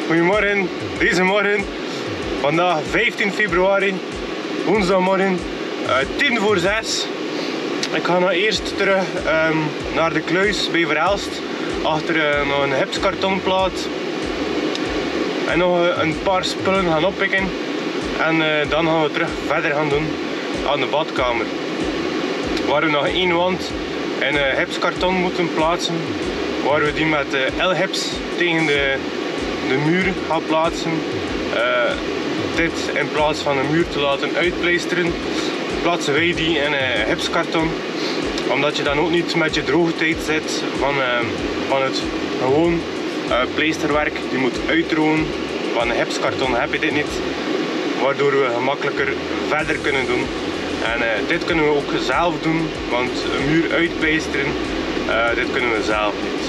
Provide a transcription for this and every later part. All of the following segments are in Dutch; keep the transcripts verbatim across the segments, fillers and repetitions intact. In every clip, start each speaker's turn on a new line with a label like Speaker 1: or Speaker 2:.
Speaker 1: Goedemorgen, deze morgen, vandaag vijftien februari, woensdagmorgen, uh, tien voor zes. Ik ga nou eerst terug um, naar de kluis bij Verhelst, achter uh, nog een hipskartonplaat en nog uh, een paar spullen gaan oppikken. En uh, dan gaan we terug verder gaan doen aan de badkamer, waar we nog één wand in uh, hipskarton moeten plaatsen, waar we die met uh, L-hips tegen de, de muur gaan plaatsen. Uh, dit in plaats van een muur te laten uitpleisteren, plaatsen wij die in uh, hipskarton, omdat je dan ook niet met je droogtijd zit van, uh, van het gewoon uh, pleisterwerk. Die moet uitdrogen. Van een hipskarton heb je dit niet, waardoor we gemakkelijker verder kunnen doen. En uh, dit kunnen we ook zelf doen, want een muur uitpleisteren, uh, dit kunnen we zelf niet.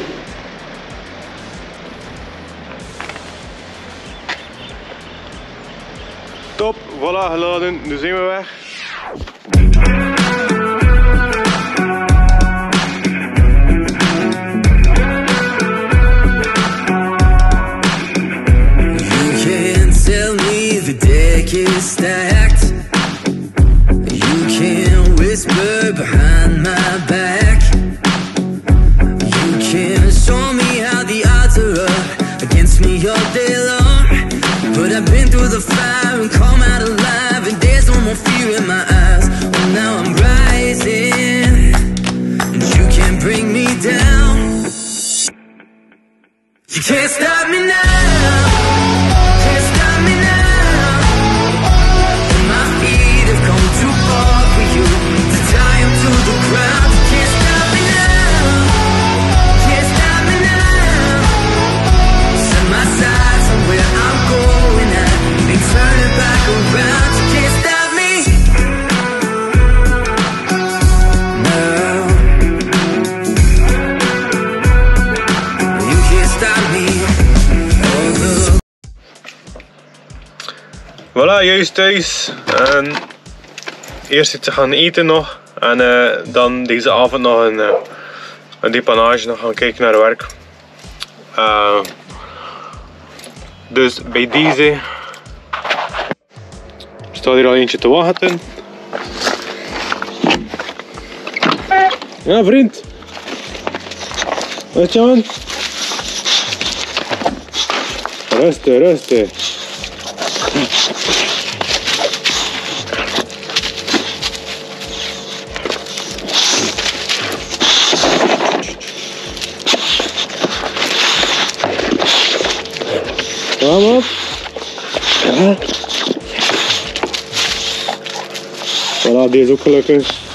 Speaker 1: Top, voilà, geladen, nu zijn we weg.
Speaker 2: Stacked. You can whisper behind my back. You can show me how the odds are up against me all day long. But I've been through the fire and come out alive, and there's no more fear in my eyes. Oh, now I'm rising, and you can't bring me down. You can't stop me now. Can't stop me now.
Speaker 1: Voilà, juist thuis. En eerst iets te gaan eten nog. En uh, dan deze avond nog een, uh, een depannage, nog gaan kijken naar werk. Uh, dus bij deze staat hier al eentje te wachten. Ja, vriend. Wat je man? Rustig, rustig. Kom op. Ja. Voilà, die is ook gelukkig.